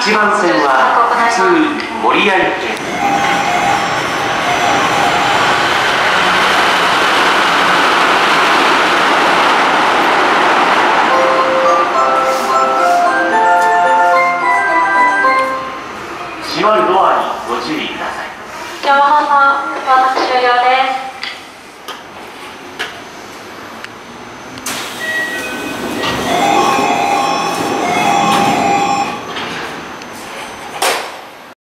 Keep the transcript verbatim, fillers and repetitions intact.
ちばん線は普通守谷駅。閉まるドアにご注意ください。 山田さん、私